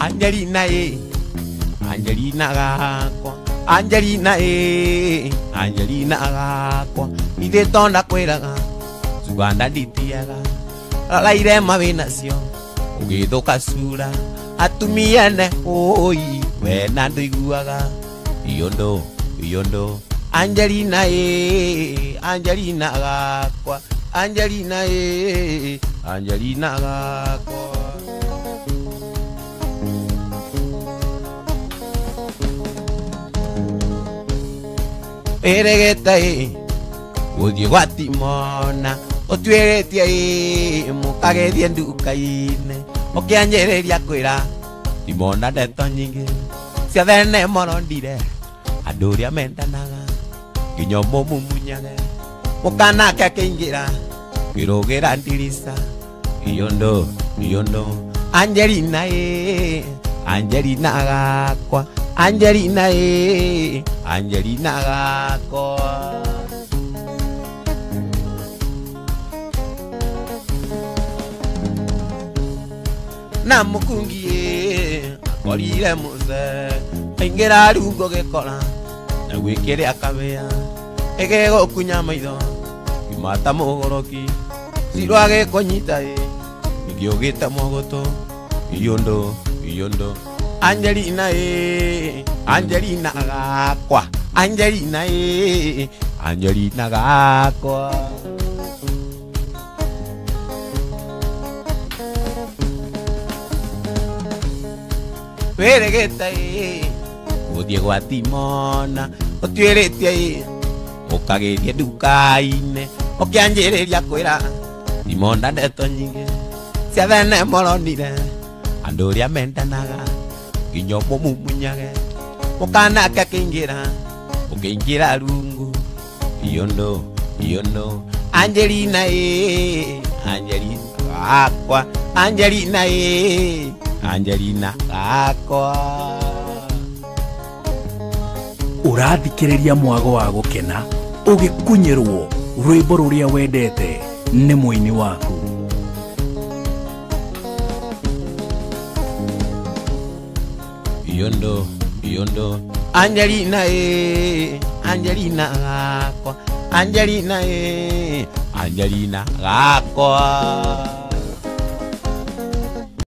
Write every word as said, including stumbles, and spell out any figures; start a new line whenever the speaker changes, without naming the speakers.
Angelina eh, Angelina gakwa, Angelina eh, Angelina gakwa, ide tonda kweraga, suganda ditiaga, la ire mavina sio, ugido kasura, atumia ne oi, wena ndiguaga, iyondo, iyondo, Angelina eh, Angelina gakwa, Angelina eh, Angelina gakwa. Eregeta e Uthi gwatimona Otueretia e Mukageria nduka-ine Okianjereria kwira Timona ndeto nyingi Ciathene morondire Andu uria mendanaga Nginya mumunyage Mukanake akaingira Kirugira ndirisa Iyondo, iyondo Angelina e Angelina gakwa Angelina eh, Angelina gakwa. Na mukungi eh, akorire muze, aingira rungo gikora, na gwikire akabea, egego kunya maitho, kimata mugoroki, sirwage konyita eh, igiogita mogoto, iyondo, iyondo. Angelina eh, Angelina gakwa, Angelina eh, Angelina gakwa. Weregeta eh, uthie gwatimona, otueretia eh, ukageria nduka-ine, okianjereria kwira, timona ndeto nyingi, ciathene moronire, andu uria mendanaga. Nginya mumunyage Mukanake akaingira Ukaingira rungu Iyondo, iyondo Angelina eh, Angelina gakwa, Angelina eh, Angelina gakwa.
Urathikiriria mwago wa gukena ugikunyirwo rwimbo ruria wendete ni muini waku.
Iyondo, iyondo Angelina eh, Angelina gakwa, Angelina eh, Angelina gakwa.